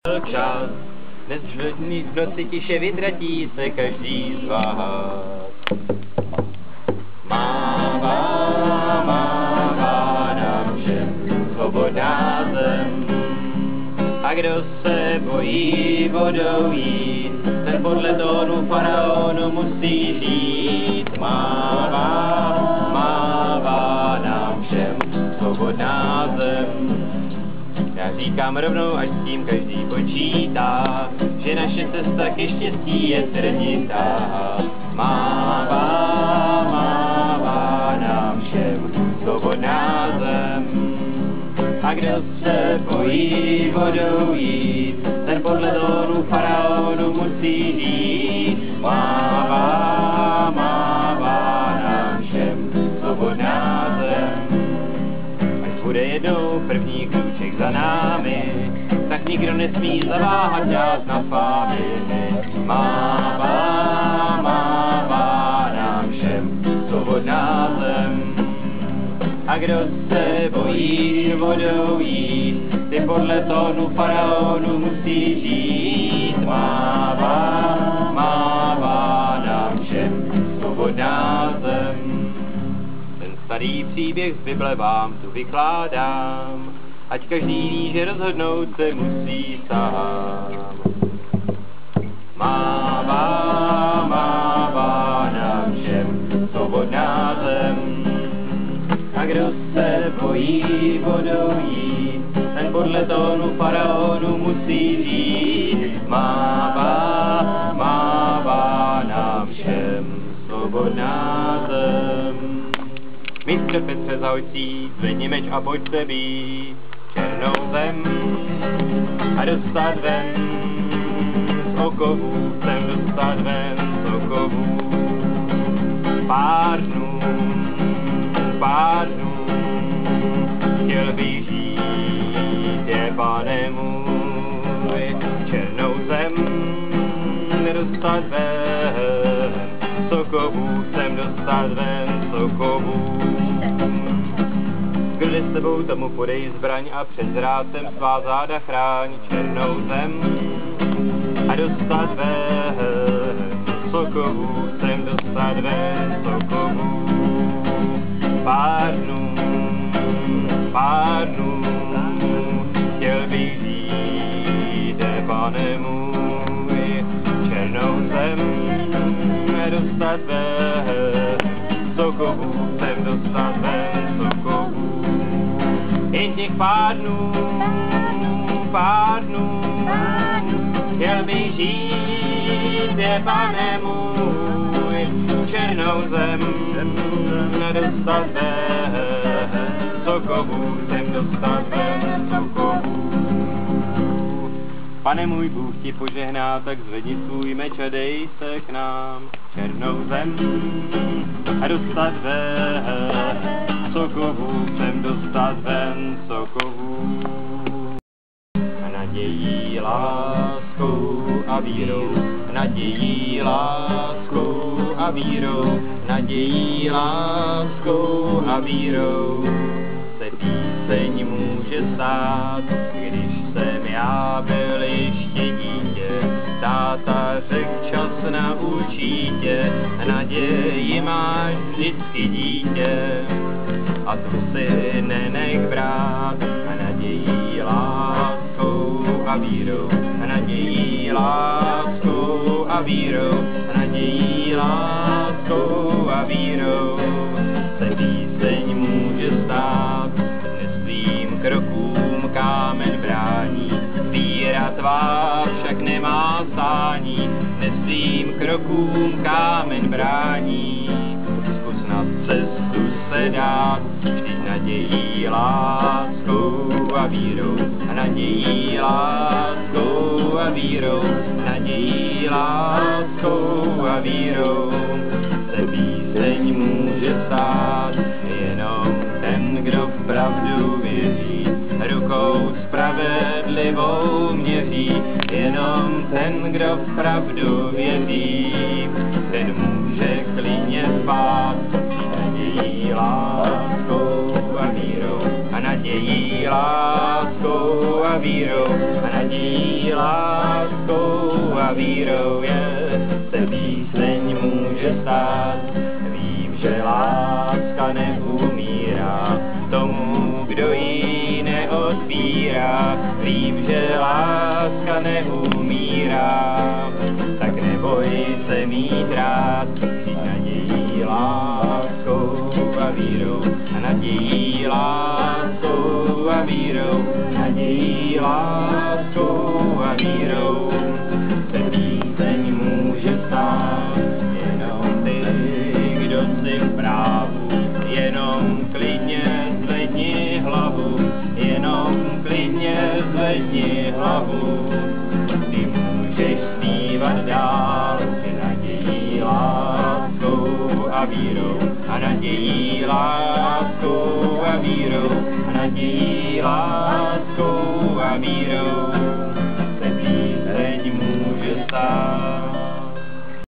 čas, dnes v noci tiše vytratí se každý z vás. Mává nám všem svobodná zem. A kdo se bojí vodou jít, ten podle tónu faraonu musí žít. Mává nám všem svobodná zem. Já říkám rovnou, až s tím každý počítá, že naše cesta ke štěstí je trnitá. Mává nám všem svobodná zem. A kdo se bojí vodou jít, ten podle tónu faraonu musí žít. Mává nám všem svobodná zem. Bude jednou první krůček za námi, tak nikdo nesmí zaváhat čas na fámy. Mává nám všem svobodná zem. A kdo se bojí vodou jít, ty podle tónu faraonu musí žít. Mává nám všem svobodná zem. Starý příběh z Bible vám tu vykládám, ať každý ví, že rozhodnout se musí sám. Mává nám všem svobodná zem. A kdo se bojí vodou jít, ten podle tónu faraonu musí žít. Mává nám všem svobodná zem. Mistře Petře Zaujcí, zvedni meč a pojď se být černou zem a dostat ven z okovů, sem dostat ven z okovů. Pár dnů, chtěl bych žít, je Pane můj, černou zem dostat ven z okovů, sem dostat ven z okovů. Kdo s tebou, tomu podej zbraň a před zrátem svá záda chráň. Černou zem a dostat ven z okovů, sem dostat ven z okovů. Pár dnů, chtěl bych žít, je Pane můj, černou zem dostat ven z okovů, sem dostat ven z okovů. Jen těch pár dnů, chtěl bych žít, je Pane můj, černou zem dostat ven z okovů, sem dostat ven z okovů. Pane můj Bůh ti požehná, tak zvedni svůj meč a dej se k nám. Černou zem a dostat ven z okovů, sem dostat ven z okovů. A nadějí, láskou a vírou, nadějí, láskou a vírou, nadějí, láskou a vírou se píseň může stát. Když jsem já byl ještě dítě, táta řekl čas naučí tě, naději máš vždycky dítě a tu si nenech brát. A nadějí, láskou a vírou, nadějí, láskou a vírou, nadějí, láskou a vírou se píseň může stát. Nesvým krokům kámen brání, víra tvá však nemá stání. Nesvým krokům kámen brání, zkus na cestu se dát. Vždyť nadějí, láskou a vírou, nadějí, láskou a vírou, nadějí, láskou a vírou se píseň může stát. Jenom ten, kdo v pravdu věří, rukou spravedlivou měří. Jenom ten, kdo v pravdu věří, ten může klidně spát. Nadějí, láskou a vírou, a nadějí, láskou a a vírou a nadějí, láskou a vírou se píseň může stát. Vím, že láska neumírá tomu, kdo ji neodbírá. Vím, že láska neumírá, tak neboj se mít rád. Přijď nadějí, láskou a vírou a nadějí, láskou a vírou, nadějí, láskou a vírou se píseň může stát. Jenom ty, kdo jsi v právu, jenom klidně zvedni hlavu, jenom klidně zvedni hlavu. Ty můžeš zpívat dál, že nadějí, láskou a vírou a nadějí, láskou a vírou a nadějí, láskou a vírou